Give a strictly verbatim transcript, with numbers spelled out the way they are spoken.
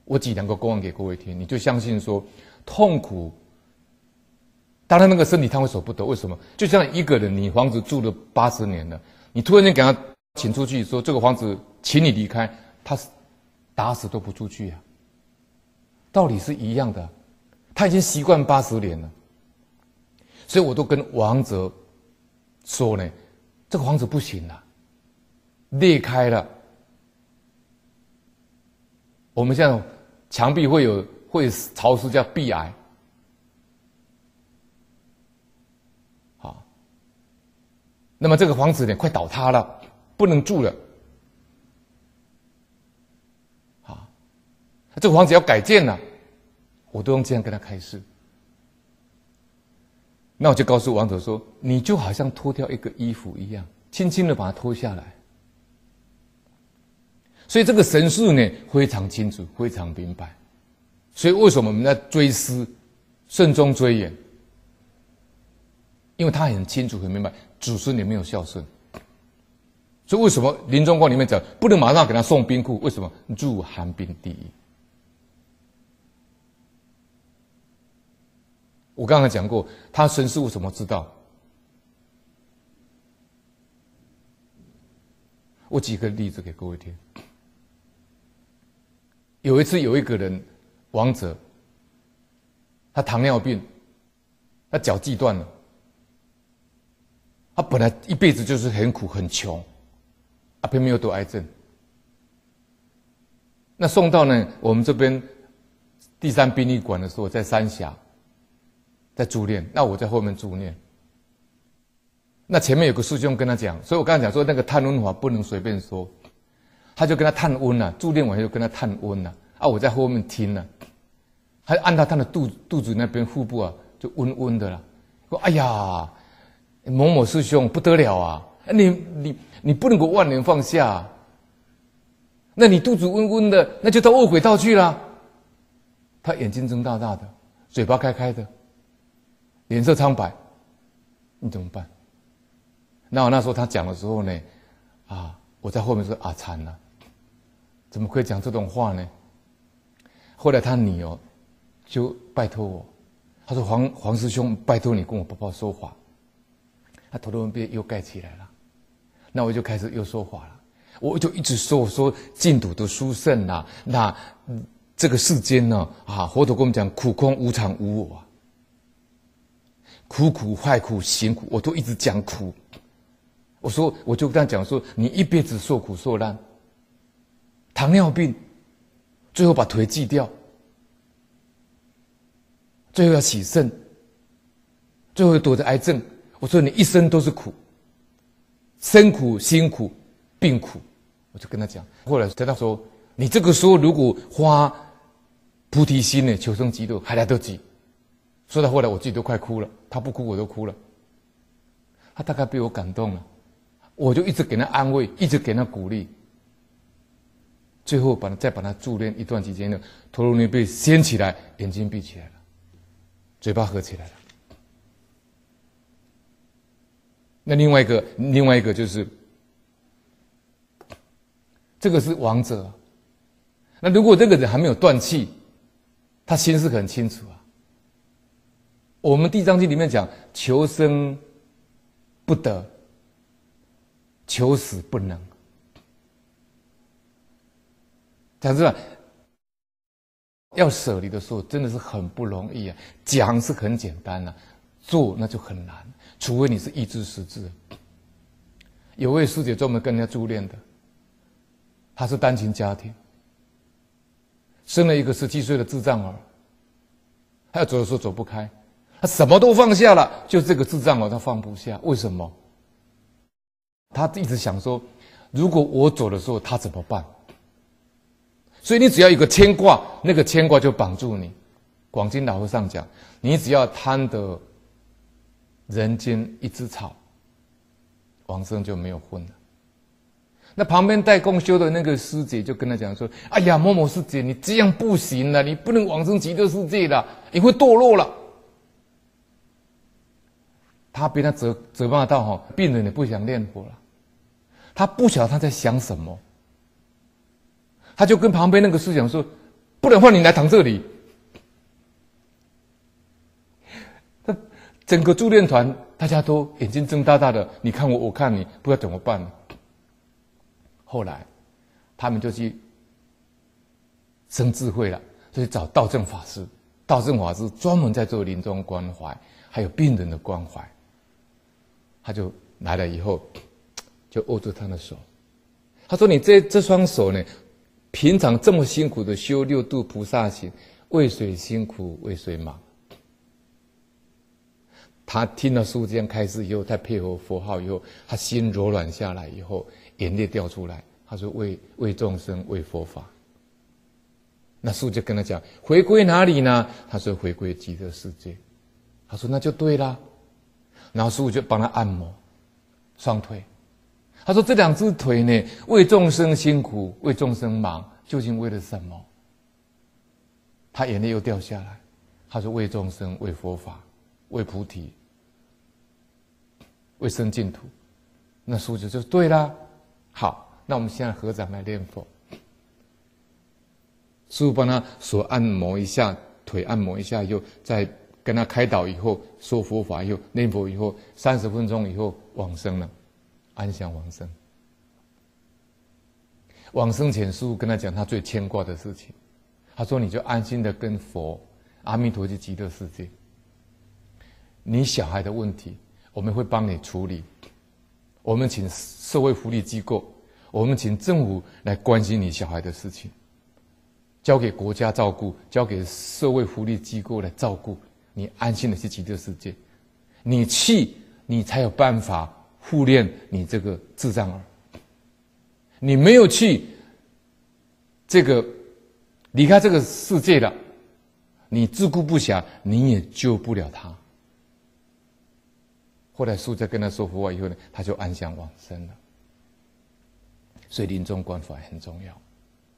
我举两个公案给各位听，你就相信说，痛苦，当然那个身体他会舍不得，为什么？就像一个人，你房子住了八十年了，你突然间给他请出去，说这个房子请你离开，他打死都不出去啊。道理是一样的，他已经习惯八十年了，所以我都跟王者说呢，这个房子不行了，裂开了。我们现在墙壁会有会潮湿，叫壁癌。好，那么这个房子呢，快倒塌了，不能住了。好，这个房子要改建了，我都用这样跟他开示。那我就告诉王者说，你就好像脱掉一个衣服一样，轻轻的把它脱下来。所以这个神术呢非常清楚，非常明白。所以为什么我们在追思、慎终追远？因为他很清楚、很明白，祖孙也没有孝顺。所以为什么临终观里面讲不能马上给他送冰库？为什么？入寒冰地狱。我刚才讲过，他神师为什么知道？我举个例子给各位听。有一次，有一个人，王者，他糖尿病，他脚锯断了，他本来一辈子就是很苦很穷，啊，偏偏又得癌症。那送到呢我们这边第三殡仪馆的时候，在三峡，在助念，那我在后面助念。那前面有个师兄跟他讲，所以我刚才讲说那个探温法不能随便说。他就跟他探温了、啊，助念完就跟他探温了、啊，啊，我在后面听了、啊，他按到他的肚肚子那边腹部啊，就温温的了。说：“哎呀，某某师兄不得了啊！你你你不能够万年放下、啊，那你肚子温温的，那就到恶鬼道去了。”他眼睛睁大大的，嘴巴开开的，脸色苍白，你怎么办？那我那时候他讲的时候呢，啊，我在后面说啊，惨了。怎么可以讲这种话呢？后来他女儿就拜托我，他说黄黄师兄，拜托你跟我爸爸说法。他头头被又盖起来了，那我就开始又说法了。我就一直说，我说净土的殊胜呐，那这个世间呢，啊，佛陀跟我们讲苦空无常无我啊，苦苦坏苦行苦，我都一直讲苦。我说，我就跟他讲说，你一辈子受苦受难。糖尿病，最后把腿锯掉，最后要洗肾，最后躲着癌症。我说你一生都是苦，生苦、辛苦、病苦。我就跟他讲，后来他说，你这个时候如果发菩提心呢，求生极乐，还来得及。说到后来，我自己都快哭了，他不哭我都哭了。他大概被我感动了，我就一直给他安慰，一直给他鼓励。最后把他再把他助念一段期间呢，陀罗尼被掀起来，眼睛闭起来了，嘴巴合起来了。那另外一个，另外一个就是，这个是王者。那如果这个人还没有断气，他心是很清楚啊。我们《地藏经》里面讲，求生不得，求死不能。讲真的，要舍离的时候真的是很不容易啊。讲是很简单啊，做那就很难，除非你是意志识志。有位师姐专门跟人家助念的，她是单亲家庭，生了一个十七岁的智障儿，她要走的时候走不开，她什么都放下了，就这个智障儿她放不下。为什么？她一直想说，如果我走的时候，她怎么办？所以你只要有个牵挂，那个牵挂就绑住你。广经老和尚讲，你只要贪得人间一枝草，往生就没有分了。那旁边带共修的那个师姐就跟他讲说：“哎呀，某某师姐，你这样不行了，你不能往生极乐世界了，你会堕落了。”他被他责责骂到哈，病人也不想念佛了，他不晓得他在想什么。他就跟旁边那个师讲说：“ 不然换你来躺这里。整个助念团大家都眼睛睁大大的，你看我，我看你，不知道怎么办。后来他们就去生智慧了，就去找道正法师。道正法师专门在做临终关怀，还有病人的关怀。他就来了以后，就握住他的手，他说：“你这这双手呢，平常这么辛苦的修六度菩萨行，为谁辛苦为谁忙？”他听了师父这样开示以后，再配合佛号以后，他心柔软下来以后，眼泪掉出来。他说：“为为众生，为佛法。”那师父就跟他讲：“回归哪里呢？”他说：“回归极乐世界。”他说：“那就对啦。”然后师父就帮他按摩双腿。他说：“这两只腿呢，为众生辛苦，为众生忙，究竟为了什么？”他眼泪又掉下来。他说：“为众生，为佛法，为菩提。”为生净土，那师父就说对啦。好，那我们现在合掌来念佛。师父帮他手按摩一下，腿按摩一下，以后再跟他开导以后，说佛法以后，念佛以后，三十分钟以后往生了，安详往生。往生前，师父跟他讲他最牵挂的事情，他说：“你就安心的跟佛阿弥陀去极乐世界。你小孩的问题，我们会帮你处理，我们请社会福利机构，我们请政府来关心你小孩的事情，交给国家照顾，交给社会福利机构来照顾，你安心的去极乐世界。你去，你才有办法护念你这个智障儿。你没有去，这个离开这个世界了，你自顾不暇，你也救不了他。”后来师父在跟他说佛法以后呢，他就安详往生了。所以临终关怀很重要。